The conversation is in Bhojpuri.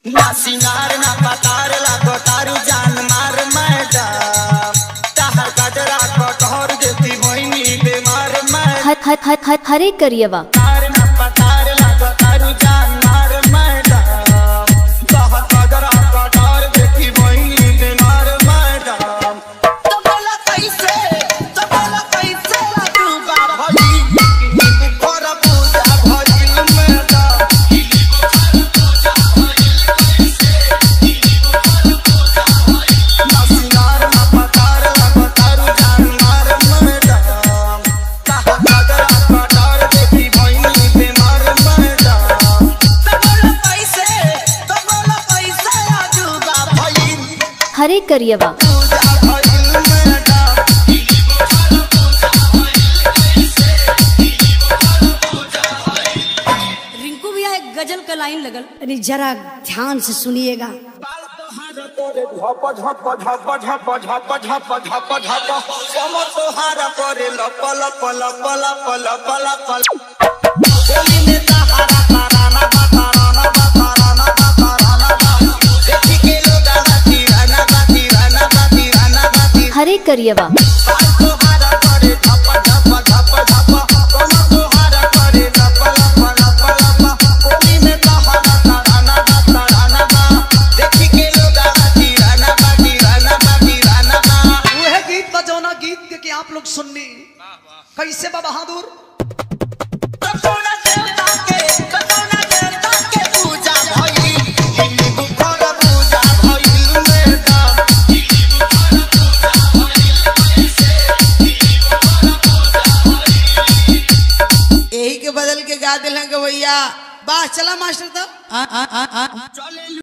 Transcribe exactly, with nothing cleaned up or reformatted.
ना सिंगार ना पतार लागो तारू जान मार मैडम ताहर गजरा कटोर देती होइनी बीमार मैडम हर हर हर हर हरे करियवा ना पतार लागो तारू जान मार मैडम ताहर गजरा कटोर देती होइनी बीमार मैडम तो बोला कैसे तो बोला कैसे तू बाबा भई कर पूजा भइल मैडम हरे करियवा रिंकू भैया एक गजल का लाइन लगल, अरे जरा ध्यान से सुनिएगा। हरे करियवा गीत के आप लोग सुननी कैसे बा बहादुर यही के बदल के गा दिल भैया। वाह चला मास्टर तो